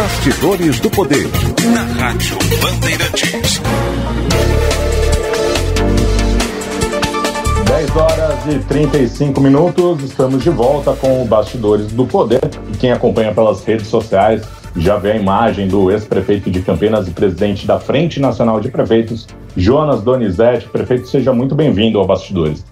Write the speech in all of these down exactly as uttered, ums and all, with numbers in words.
Bastidores do Poder, na Rádio Bandeirantes. dez horas e trinta e cinco minutos, estamos de volta com o Bastidores do Poder. E quem acompanha pelas redes sociais já vê a imagem do ex-prefeito de Campinas e presidente da Frente Nacional de Prefeitos, Jonas Donizete. Prefeito, seja muito bem-vindo ao Bastidores.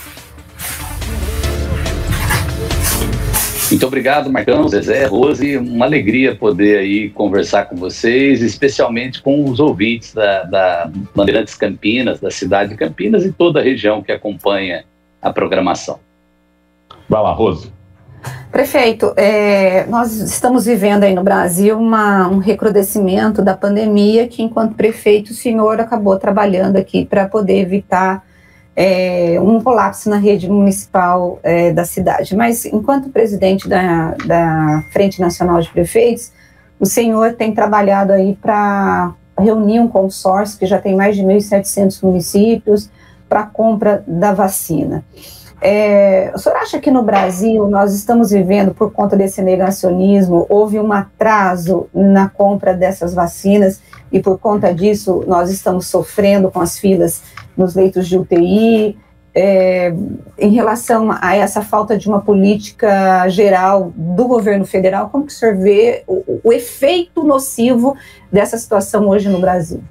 Muito obrigado, Marcão, Zezé, Rose. Uma alegria poder aí conversar com vocês, especialmente com os ouvintes da, da Bandeirantes Campinas, da cidade de Campinas e toda a região que acompanha a programação. Vai lá, Rose. Prefeito, é, nós estamos vivendo aí no Brasil uma, um recrudescimento da pandemia que, enquanto prefeito, o senhor acabou trabalhando aqui para poder evitar É, um colapso na rede municipal é, da cidade. Mas, enquanto presidente da, da Frente Nacional de Prefeitos, o senhor tem trabalhado aí para reunir um consórcio que já tem mais de mil e setecentos municípios para a compra da vacina. É, o senhor acha que no Brasil nós estamos vivendo, por conta desse negacionismo, houve um atraso na compra dessas vacinas e por conta disso nós estamos sofrendo com as filas nos leitos de U T I, é, em relação a essa falta de uma política geral do governo federal? Como que o senhor vê o, o efeito nocivo dessa situação hoje no Brasil?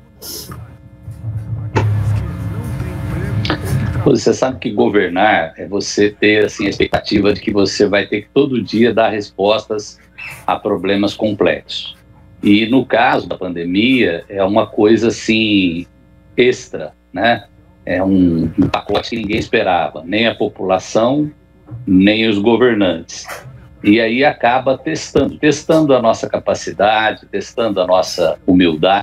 Você sabe que governar é você ter assim, a expectativa de que você vai ter que todo dia dar respostas a problemas complexos. E no caso da pandemia é uma coisa assim extra, né? É um, um pacote que ninguém esperava, nem a população, nem os governantes. E aí acaba testando, testando a nossa capacidade, testando a nossa humildade.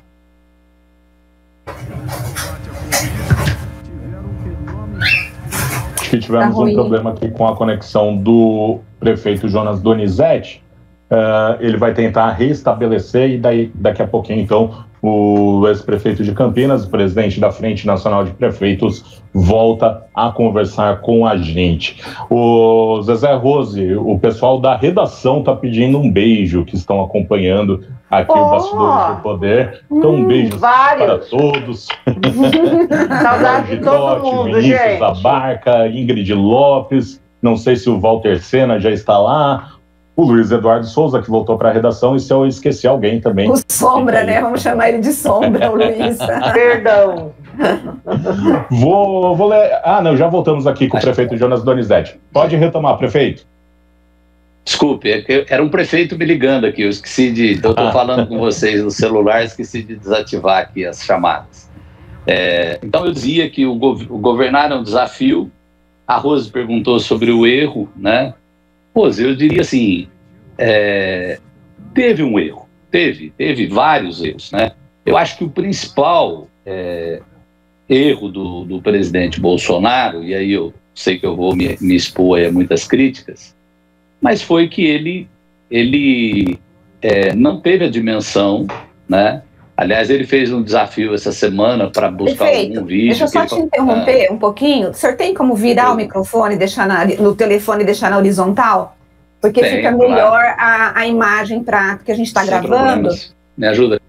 Acho que tivemos tá um problema aqui com a conexão do prefeito Jonas Donizete. Uh, ele vai tentar restabelecer e daí, daqui a pouquinho, então, o ex-prefeito de Campinas, o presidente da Frente Nacional de Prefeitos, volta a conversar com a gente. O Zezé, Rose, o pessoal da redação está pedindo um beijo, que estão acompanhando aqui oh. o Bastidores do Poder. Então, um beijo vários. para todos. Saudade de todo mundo, Vinícius gente. da Barca, Ingrid Lopes, não sei se o Walter Sena já está lá, o Luiz Eduardo Souza, que voltou para a redação, e se eu esqueci alguém também. O Sombra, né? Vamos chamar ele de Sombra, o Luiz. Perdão. Vou, vou ler... Ah, não, já voltamos aqui com o prefeito Jonas Donizete. Pode retomar, prefeito. Desculpe, é que era um prefeito me ligando aqui, eu esqueci de... Eu estou ah. falando com vocês no celular, esqueci de desativar aqui as chamadas. É, então eu dizia que o, gov o governar é um desafio. A Rose perguntou sobre o erro, né? Rose, eu diria assim, é, teve um erro, teve, teve vários erros, né? Eu acho que o principal é, erro do, do presidente Bolsonaro, e aí eu sei que eu vou me, me expor a muitas críticas, mas foi que ele, ele é, não teve a dimensão, né? Aliás, ele fez um desafio essa semana para buscar Perfeito. algum vídeo. Deixa eu só te interromper ah. um pouquinho. O senhor tem como virar o microfone e deixar na, no telefone e deixar na horizontal? Porque tem, fica melhor claro. a, a imagem para que a gente está gravando. Problemas. Me ajuda.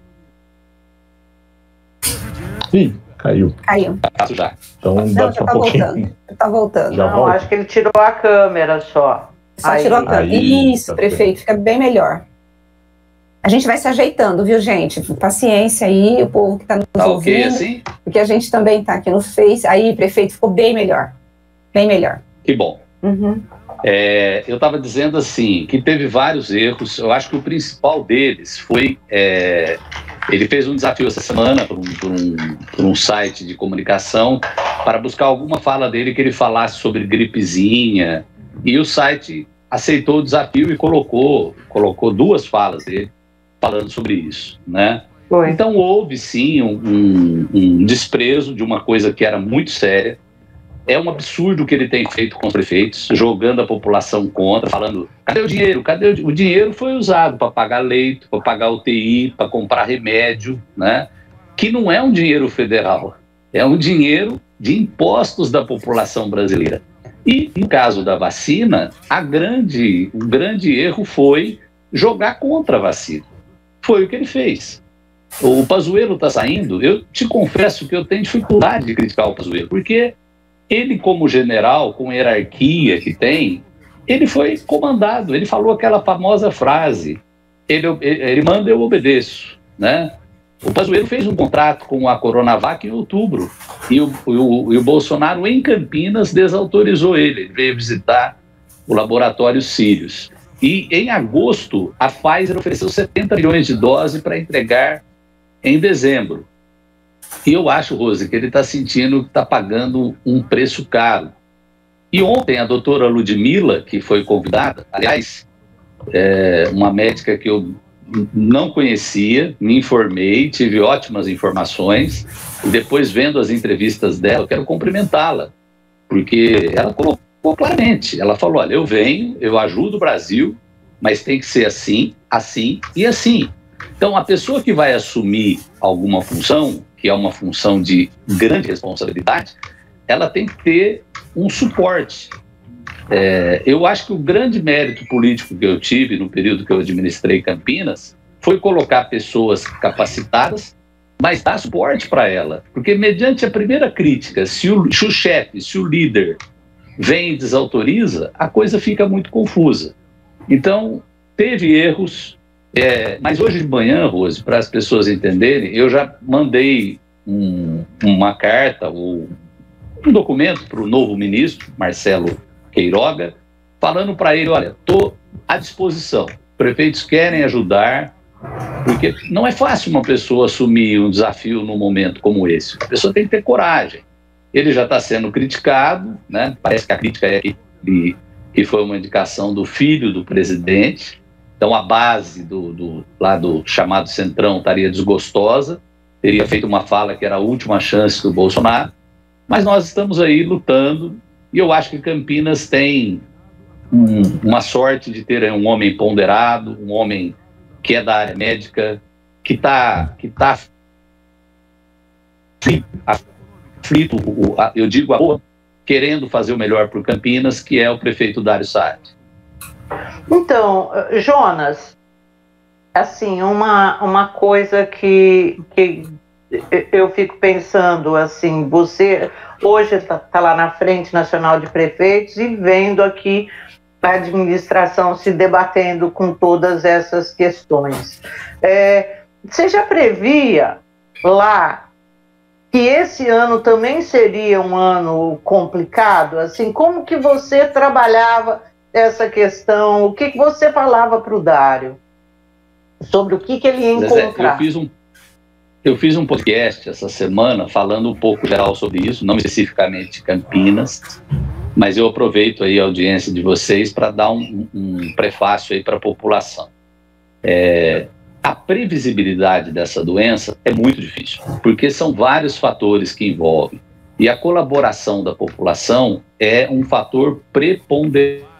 Ih, caiu. Caiu. Passo já. Então, Não, já está voltando. Está voltando. Já Não, volta. Acho que ele tirou a câmera só. Só aí, tirou a câmera. Aí, Isso, tá prefeito, bem. fica bem melhor. A gente vai se ajeitando, viu, gente? Paciência aí, o povo que está nos tá ouvindo. Okay, assim? Porque a gente também está aqui no Face. Aí, prefeito, ficou bem melhor. Bem melhor. Que bom. Uhum. É, eu estava dizendo assim, que teve vários erros. Eu acho que o principal deles foi... É, ele fez um desafio essa semana para um, um, um site de comunicação para buscar alguma fala dele que ele falasse sobre gripezinha. E o site aceitou o desafio e colocou, colocou duas falas dele falando sobre isso, né? Foi. Então houve sim um, um, um desprezo de uma coisa que era muito séria. É um absurdo o que ele tem feito com os prefeitos, jogando a população contra, falando, cadê o dinheiro? Cadê o, o dinheiro foi usado para pagar leito, para pagar U T I, para comprar remédio, né? Que não é um dinheiro federal, é um dinheiro de impostos da população brasileira. E no caso da vacina, a grande, o grande erro foi jogar contra a vacina. Foi o que ele fez. O Pazuello está saindo, eu te confesso que eu tenho dificuldade de criticar o Pazuello, porque ele, como general, com a hierarquia que tem, ele foi comandado, ele falou aquela famosa frase, ele, ele manda, eu obedeço, né? O Pazuello fez um contrato com a Coronavac em outubro, e o, o, e o Bolsonaro, em Campinas, desautorizou ele, ele veio visitar o laboratório Sirius. E em agosto, a Pfizer ofereceu setenta milhões de doses para entregar em dezembro. E eu acho, Rose, que ele está sentindo que está pagando um preço caro. E ontem a doutora Ludmila, que foi convidada, aliás, é uma médica que eu não conhecia, me informei, tive ótimas informações, e depois vendo as entrevistas dela, eu quero cumprimentá-la, porque ela colocou claramente, ela falou, olha, eu venho, eu ajudo o Brasil, mas tem que ser assim, assim e assim. Então, a pessoa que vai assumir alguma função, que é uma função de grande responsabilidade, ela tem que ter um suporte. É, eu acho que o grande mérito político que eu tive no período que eu administrei Campinas foi colocar pessoas capacitadas, mas dar suporte para ela. Porque, mediante a primeira crítica, se o, se o chefe, se o líder vem e desautoriza, a coisa fica muito confusa. Então, teve erros. É, mas hoje de manhã, Rose, para as pessoas entenderem, eu já mandei um, uma carta, ou um documento para o novo ministro, Marcelo Queiroga, falando para ele, olha, estou à disposição, prefeitos querem ajudar, porque não é fácil uma pessoa assumir um desafio num momento como esse, a pessoa tem que ter coragem. Ele já está sendo criticado, né? Parece que a crítica é que, que foi uma indicação do filho do presidente. Então, a base do, do, lá do chamado Centrão estaria desgostosa, teria feito uma fala que era a última chance do Bolsonaro, mas nós estamos aí lutando, e eu acho que Campinas tem um, uma sorte de ter um homem ponderado, um homem que é da área médica, que está que tá aflito, eu digo, a, querendo fazer o melhor para o Campinas, que é o prefeito Dario Saad. Então, Jonas, assim, uma, uma coisa que, que eu fico pensando, assim, você hoje está tá lá na Frente Nacional de Prefeitos e vendo aqui a administração se debatendo com todas essas questões. É, você já previa lá que esse ano também seria um ano complicado? Assim, como que você trabalhava essa questão, o que, que você falava para o Dário sobre o que, que ele ia encontrar? Eu fiz, um, eu fiz um podcast essa semana falando um pouco geral sobre isso, não especificamente de Campinas, mas eu aproveito aí a audiência de vocês para dar um, um prefácio aí para a população. É, a previsibilidade dessa doença é muito difícil, porque são vários fatores que envolvem, e a colaboração da população é um fator preponderante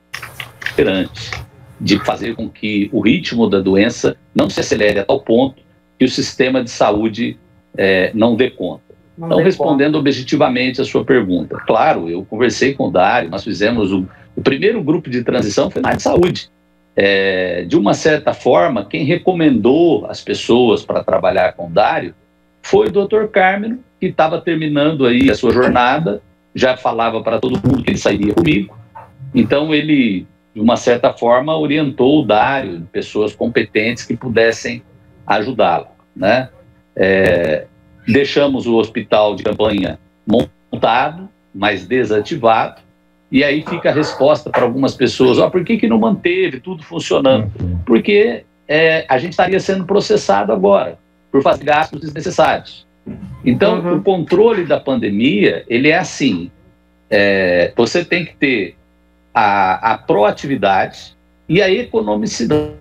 de fazer com que o ritmo da doença não se acelere a tal ponto que o sistema de saúde é, não dê conta. Não então, dê respondendo conta. Objetivamente a sua pergunta, claro, eu conversei com o Dário, nós fizemos o, o primeiro grupo de transição foi na área de saúde. É, de uma certa forma, quem recomendou as pessoas para trabalhar com o Dário foi o doutor Carmelo, que estava terminando aí a sua jornada, já falava para todo mundo que ele sairia comigo, então ele, de uma certa forma, orientou o Dário, pessoas competentes que pudessem ajudá-lo, né? É, deixamos o hospital de campanha montado, mas desativado, e aí fica a resposta para algumas pessoas, ó, por que que não manteve tudo funcionando? Porque é, a gente estaria sendo processado agora, por fazer gastos desnecessários. Então, uhum. o controle da pandemia, ele é assim, é, você tem que ter a, a proatividade e a economicidade.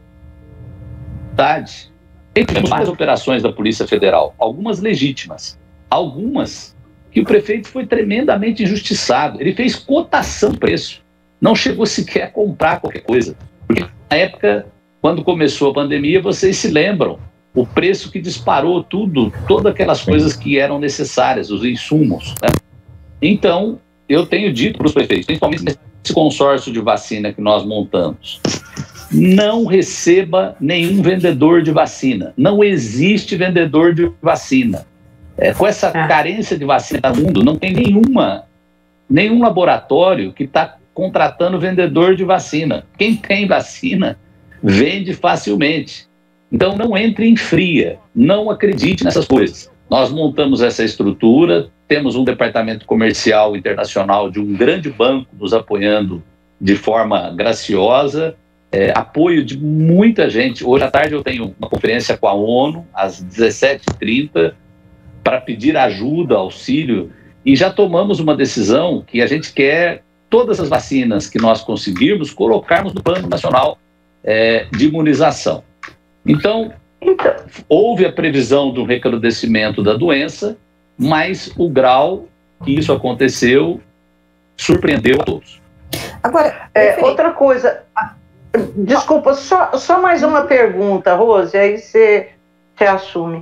Tivemos várias operações da Polícia Federal, algumas legítimas, algumas que o prefeito foi tremendamente injustiçado. Ele fez cotação de preço, não chegou sequer a comprar qualquer coisa. Porque na época, quando começou a pandemia, vocês se lembram, o preço que disparou tudo, todas aquelas coisas que eram necessárias, os insumos, né? Então, eu tenho dito para os prefeitos, principalmente nesse consórcio de vacina que nós montamos, não receba nenhum vendedor de vacina. Não existe vendedor de vacina. É, com essa é. carência de vacina no mundo, não tem nenhuma, nenhum laboratório que está contratando vendedor de vacina. Quem tem vacina vende facilmente. Então não entre em fria, não acredite nessas coisas. Nós montamos essa estrutura, temos um departamento comercial internacional de um grande banco nos apoiando de forma graciosa, é, apoio de muita gente. Hoje à tarde eu tenho uma conferência com a ONU, às dezessete e trinta, para pedir ajuda, auxílio, e já tomamos uma decisão que a gente quer todas as vacinas que nós conseguirmos colocarmos no Plano Nacional é, de Imunização. Então, houve a previsão do recrudescimento da doença, mas o grau que isso aconteceu surpreendeu a todos. Agora, é, outra coisa, desculpa, só, só mais uma pergunta, Rose, aí você, você assume.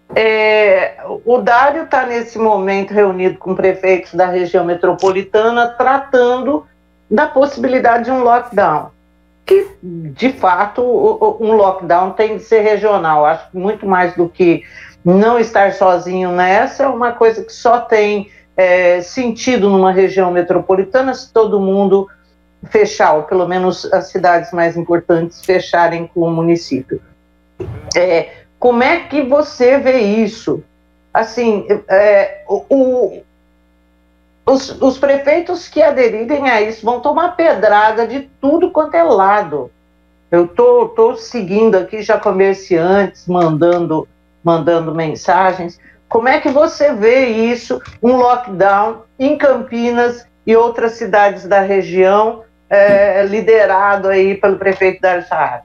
É, o Dário está nesse momento reunido com prefeitos da região metropolitana tratando da possibilidade de um lockdown, que de fato um lockdown tem de ser regional. Acho que muito mais do que não estar sozinho nessa, é uma coisa que só tem é, sentido numa região metropolitana se todo mundo fechar, ou pelo menos as cidades mais importantes fecharem com o município. É, como é que você vê isso? Assim, é, o, o, os, os prefeitos que aderirem a isso vão tomar pedrada de tudo quanto é lado. Eu tô, tô seguindo aqui já comerciantes mandando, mandando mensagens. Como é que você vê isso, um lockdown em Campinas e outras cidades da região, é, liderado aí pelo prefeito Dário Sarraf?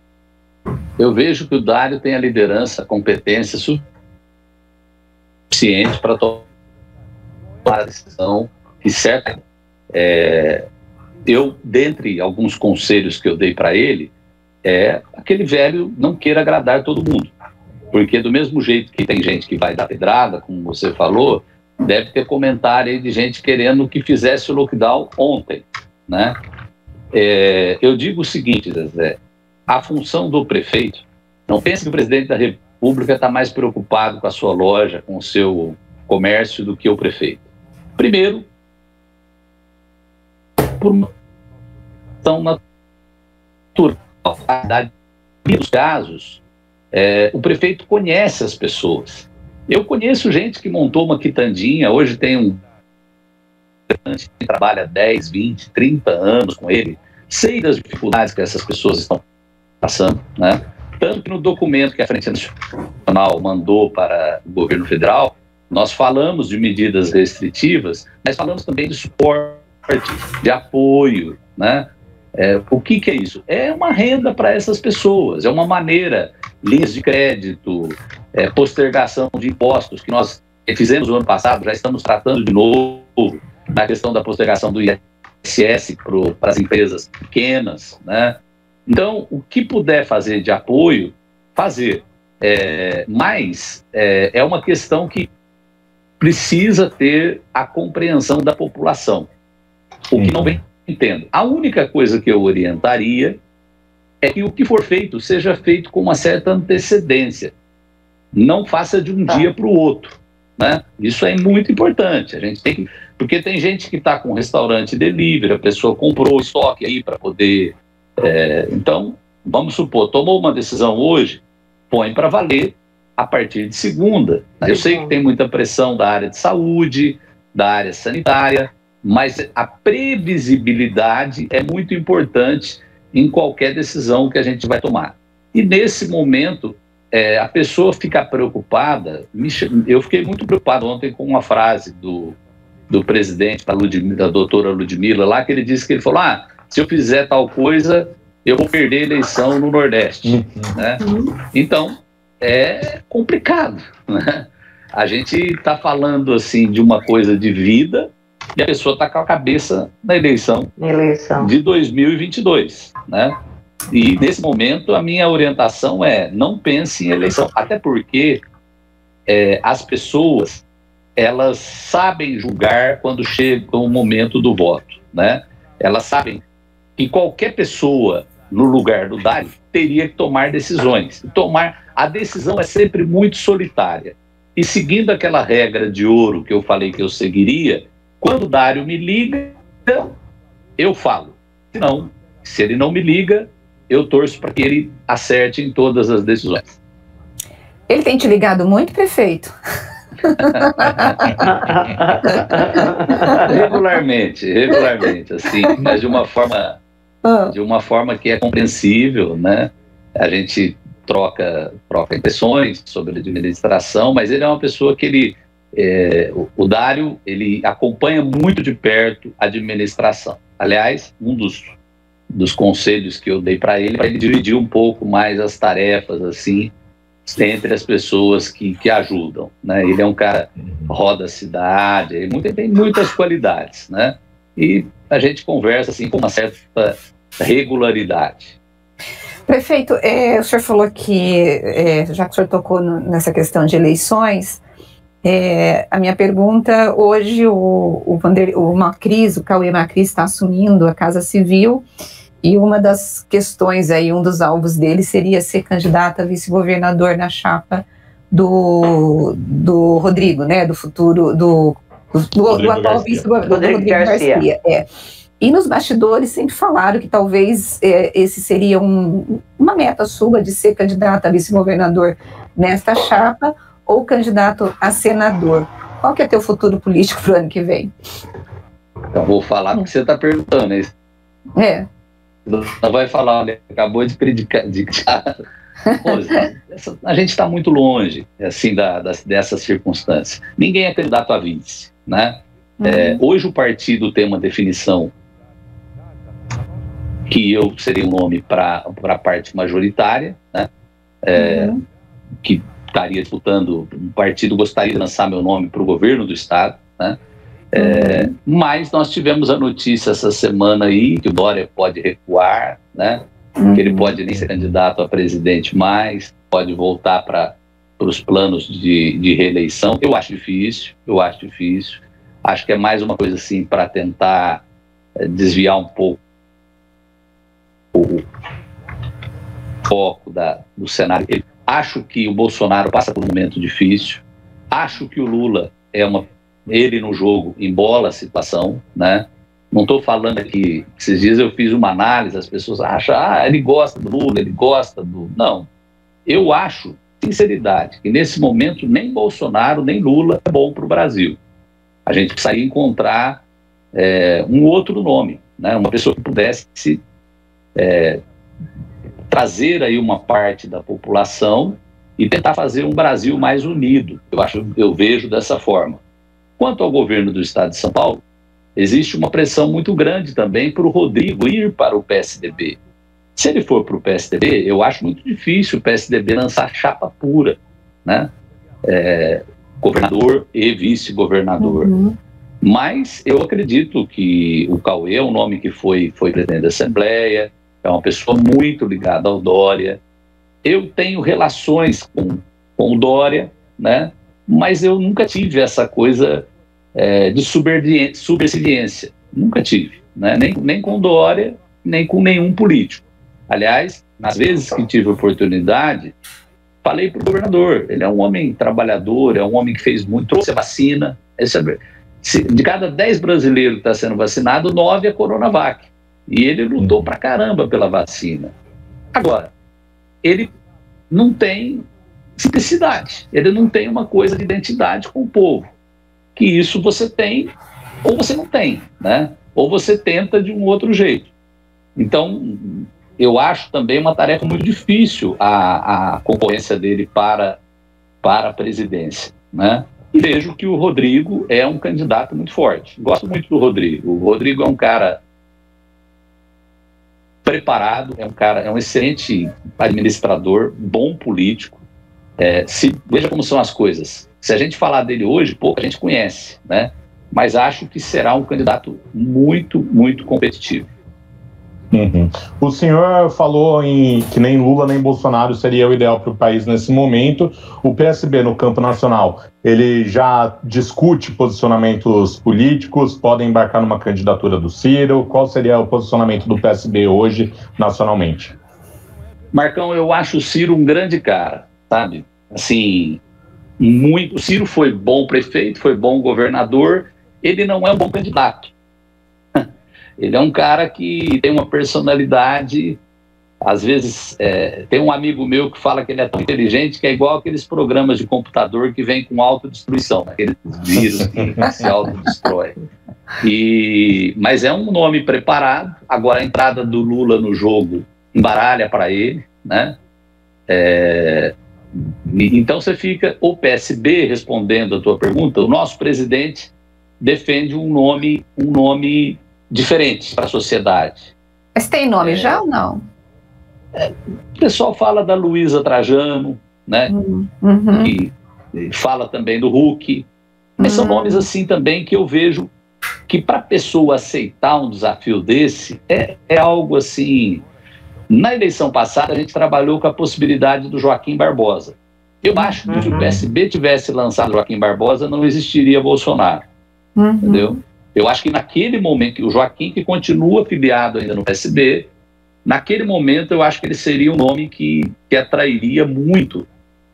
Eu vejo que o Dário tem a liderança, a competência suficiente para tomar a decisão que certa. É, eu, dentre alguns conselhos que eu dei para ele, é aquele velho não queira agradar todo mundo. Porque do mesmo jeito que tem gente que vai dar pedrada, como você falou, deve ter comentário aí de gente querendo que fizesse o lockdown ontem, né? É, eu digo o seguinte, Zezé, a função do prefeito, não pense que o presidente da República está mais preocupado com a sua loja, com o seu comércio do que o prefeito. Primeiro, por uma questão natural, nos casos, é, o prefeito conhece as pessoas. Eu conheço gente que montou uma quitandinha, hoje tem um que trabalha dez, vinte, trinta anos com ele, sei das dificuldades que essas pessoas estão passando, né? Tanto que no documento que a Frente Nacional mandou para o governo federal, nós falamos de medidas restritivas, mas falamos também de suporte, de apoio, né? É, o que, que é isso? É uma renda para essas pessoas, é uma maneira, linhas de crédito, é, postergação de impostos, que nós fizemos no ano passado, já estamos tratando de novo na questão da postergação do I S S para as empresas pequenas, né? Então, o que puder fazer de apoio, fazer. É, mas é, é uma questão que precisa ter a compreensão da população, o que não vem entendo. A única coisa que eu orientaria é que o que for feito seja feito com uma certa antecedência. Não faça de um tá. dia para o outro, né? Isso é muito importante. A gente tem que, porque tem gente que está com restaurante delivery, a pessoa comprou estoque aí para poder... É, então, vamos supor, tomou uma decisão hoje, põe para valer a partir de segunda. Eu sei que tem muita pressão da área de saúde, da área sanitária, mas a previsibilidade é muito importante em qualquer decisão que a gente vai tomar. E nesse momento, é, a pessoa fica preocupada, me, eu fiquei muito preocupado ontem com uma frase do, do presidente, da, Ludmila, da doutora Ludmila, lá, que ele disse que ele falou, ah, se eu fizer tal coisa, eu vou perder a eleição no Nordeste. Uhum. Né? Então, é complicado. Né? A gente está falando assim de uma coisa de vida e a pessoa está com a cabeça na eleição, eleição. de dois mil e vinte e dois. Né? E nesse momento a minha orientação é não pense em eleição, até porque é, as pessoas elas sabem julgar quando chega o momento do voto. Né? Elas sabem que qualquer pessoa no lugar do Dário, teria que tomar decisões. Tomar, a decisão é sempre muito solitária. E seguindo aquela regra de ouro que eu falei que eu seguiria, quando o Dário me liga, eu falo. Se não, se ele não me liga, eu torço para que ele acerte em todas as decisões. Ele tem te ligado muito, prefeito? regularmente, regularmente, assim, mas de uma forma, de uma forma que é compreensível, né? A gente troca, troca impressões sobre a administração, mas ele é uma pessoa que ele, é, o, o Dário, ele acompanha muito de perto a administração. Aliás, um dos, dos conselhos que eu dei para ele, para ele dividir um pouco mais as tarefas, assim, entre as pessoas que, que ajudam, né? Ele é um cara roda a cidade, ele tem muitas qualidades, né? E a gente conversa assim com uma certa regularidade. Prefeito, é, o senhor falou que, é, já que o senhor tocou no, nessa questão de eleições, é, a minha pergunta, hoje o, o, Vander, o Macris, o Cauê Macris está assumindo a Casa Civil, e uma das questões aí, um dos alvos dele seria ser candidato a vice-governador na chapa do, do Rodrigo, né, do futuro, do, do, do, do atual vice-governador Rodrigo, Rodrigo Garcia. Garcia é. E nos bastidores sempre falaram que talvez é, esse seria um, uma meta sua de ser candidato a vice-governador nesta chapa ou candidato a senador. Qual que é teu futuro político para o ano que vem? Eu vou falar porque você está perguntando, né? É. Ela vai falar, olha, acabou de predicar. De... Pô, essa, a gente está muito longe, assim, da, das, dessas circunstâncias. Ninguém é candidato a vice, né? Uhum. É, hoje o partido tem uma definição que eu seria um nome para a parte majoritária, né? É, uhum. Que estaria disputando, o partido gostaria de lançar meu nome para o governo do estado, né? É, mas nós tivemos a notícia essa semana aí que o Dória pode recuar, né? Uhum. Que ele pode nem ser candidato a presidente mais, pode voltar para os planos de, de reeleição. Eu acho difícil, eu acho difícil. Acho que é mais uma coisa assim para tentar é, desviar um pouco o foco da, do cenário. Eu acho que o Bolsonaro passa por um momento difícil. Acho que o Lula é uma ele no jogo embola a situação, né? Não estou falando aqui, esses dias eu fiz uma análise, as pessoas acham, ah, ele gosta do Lula, ele gosta do... Não, eu acho, sinceridade, que nesse momento nem Bolsonaro, nem Lula é bom para o Brasil. A gente precisaria encontrar é, um outro nome, né? Uma pessoa que pudesse é, trazer aí uma parte da população e tentar fazer um Brasil mais unido. Eu acho, eu vejo dessa forma. Quanto ao governo do estado de São Paulo, existe uma pressão muito grande também para o Rodrigo ir para o P S D B. Se ele for para o P S D B, eu acho muito difícil o P S D B lançar chapa pura, né? É, governador e vice-governador. Uhum. Mas eu acredito que o Cauê é um nome que foi, foi presidente da Assembleia, é uma pessoa muito ligada ao Dória. Eu tenho relações com, com o Dória, né? Mas eu nunca tive essa coisa é, de subserviência, nunca tive, né? nem, nem com Dória, nem com nenhum político. Aliás, nas vezes que tive oportunidade, falei para o governador, ele é um homem trabalhador, é um homem que fez muito, trouxe a vacina. Esse, se, de cada dez brasileiros que está sendo vacinado, nove é Coronavac. E ele lutou pra caramba pela vacina. Agora, ele não tem simplicidade, ele não tem uma coisa de identidade com o povo, que isso você tem ou você não tem, né? Ou você tenta de um outro jeito. Então, eu acho também uma tarefa muito difícil a, a concorrência dele para, para a presidência, né? E vejo que o Rodrigo é um candidato muito forte. Gosto muito do Rodrigo. O Rodrigo é um cara preparado, é um cara, é um excelente administrador, bom político. É, se, veja como são as coisas. Se a gente falar dele hoje, pouco a gente conhece, né? Mas acho que será um candidato muito, muito competitivo. Uhum. O senhor falou em que nem Lula nem Bolsonaro seria o ideal para o país nesse momento. O P S B no campo nacional, ele já discute posicionamentos políticos, podem embarcar numa candidatura do Ciro. Qual seria o posicionamento do P S B hoje nacionalmente? Marcão, eu acho o Ciro um grande cara, sabe? Assim, muito. O Ciro foi bom prefeito, foi bom governador, ele não é um bom candidato. Ele é um cara que tem uma personalidade, às vezes, é, tem um amigo meu que fala que ele é tão inteligente que é igual aqueles programas de computador que vem com autodestruição, né? Aqueles vírus que se autodestrói. E, mas é um nome preparado. Agora, a entrada do Lula no jogo embaralha para ele, né? É, então você fica, o P S B, respondendo a tua pergunta, o nosso presidente defende um nome, um nome diferente para a sociedade. Mas tem nome é, já ou não? É, o pessoal fala da Luísa Trajano, né? Uhum. Uhum. E, e fala também do Huck. Mas uhum. são nomes assim também que eu vejo que para a pessoa aceitar um desafio desse é, é algo assim. Na eleição passada a gente trabalhou com a possibilidade do Joaquim Barbosa. Eu acho que uhum. se o P S B tivesse lançado Joaquim Barbosa não existiria Bolsonaro. Uhum. Entendeu? Eu acho que naquele momento, o Joaquim, que continua afiliado ainda no P S B, naquele momento eu acho que ele seria um nome que, que atrairia muito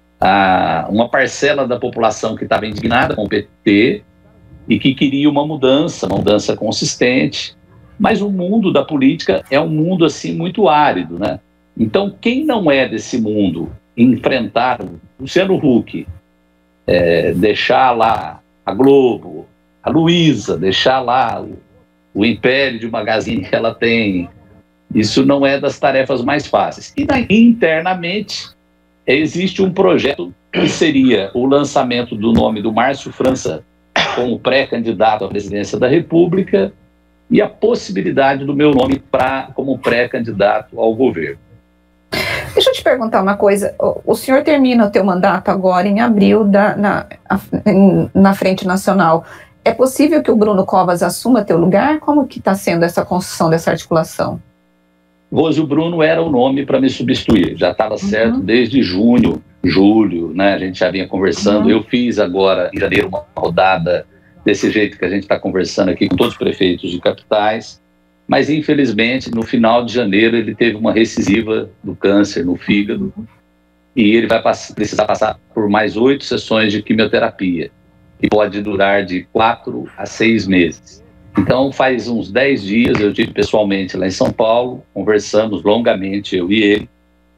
a, uma parcela da população que estava indignada com o P T e que queria uma mudança, uma mudança consistente. Mas o mundo da política é um mundo assim muito árido, né? Então, quem não é desse mundo, enfrentar o Luciano Huck, é, deixar lá a Globo, a Luísa, deixar lá o, o império de Magazine que ela tem, isso não é das tarefas mais fáceis. E daí, internamente, existe um projeto que seria o lançamento do nome do Márcio França como pré-candidato à presidência da República e a possibilidade do meu nome pra, como pré-candidato ao governo. Deixa eu te perguntar uma coisa. O, o senhor termina o teu mandato agora em abril da, na, na Frente Nacional. É possível que o Bruno Covas assuma teu lugar? Como que está sendo essa construção dessa articulação? Rose, o Bruno era o nome para me substituir. Já estava uhum. certo desde junho, julho, né? A gente já vinha conversando. Uhum. Eu fiz agora, em janeiro, uma rodada desse jeito que a gente está conversando aqui com todos os prefeitos de capitais. Mas, infelizmente, no final de janeiro, ele teve uma recisiva do câncer no fígado. E ele vai pass- precisar passar por mais oito sessões de quimioterapia, que pode durar de quatro a seis meses. Então, faz uns dez dias, eu estive pessoalmente lá em São Paulo, conversamos longamente, eu e ele.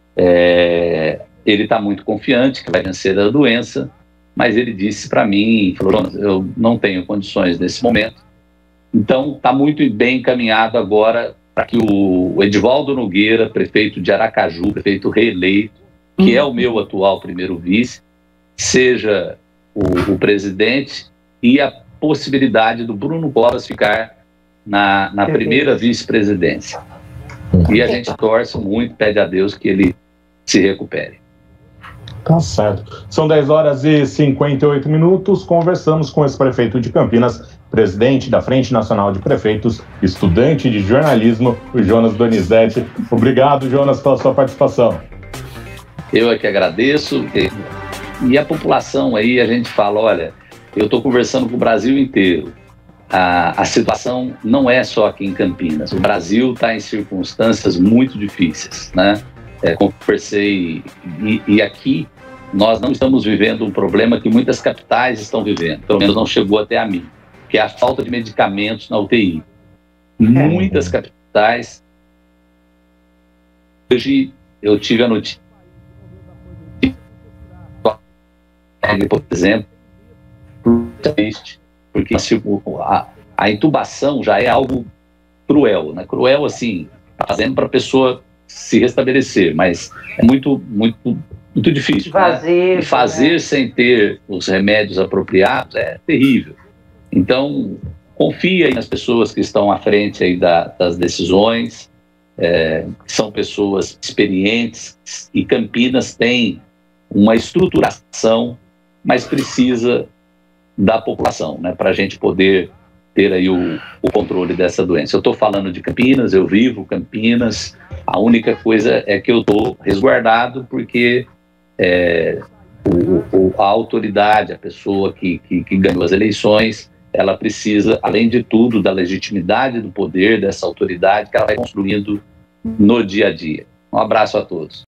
É, ele está muito confiante que vai vencer a doença, mas ele disse para mim, falou, eu não tenho condições nesse momento. Então, está muito bem encaminhado agora para que o Edivaldo Nogueira, prefeito de Aracaju, prefeito reeleito, que uhum. é o meu atual primeiro vice, seja o, o presidente, e a possibilidade do Bruno Covas ficar na, na primeira vice-presidência. E a gente torce muito, pede a Deus que ele se recupere. Tá certo. São dez horas e cinquenta e oito minutos. Conversamos com esse prefeito de Campinas, presidente da Frente Nacional de Prefeitos, estudante de jornalismo, o Jonas Donizete. Obrigado, Jonas, pela sua participação. Eu é que agradeço. E a população aí, a gente fala, olha, eu estou conversando com o Brasil inteiro. A, a situação não é só aqui em Campinas. O Brasil está em circunstâncias muito difíceis, né? É, conversei, e, e aqui nós não estamos vivendo um problema que muitas capitais estão vivendo, pelo menos não chegou até a mim, que é a falta de medicamentos na U T I. É. Muitas capitais. Hoje eu tive a notícia, por exemplo, porque a, a intubação já é algo cruel, né? Cruel assim, fazendo para a pessoa se restabelecer, mas é muito, muito, muito difícil. Fazer, né? E fazer né? sem ter os remédios apropriados é terrível. Então, confia aí nas pessoas que estão à frente aí da, das decisões, é, são pessoas experientes, e Campinas tem uma estruturação, mas precisa da população, né, para a gente poder ter aí o, o controle dessa doença. Eu estou falando de Campinas, eu vivo Campinas, a única coisa é que eu estou resguardado porque é, o, o, a autoridade, a pessoa que, que, que ganhou as eleições, ela precisa, além de tudo, da legitimidade do poder, dessa autoridade que ela vai construindo no dia a dia. Um abraço a todos.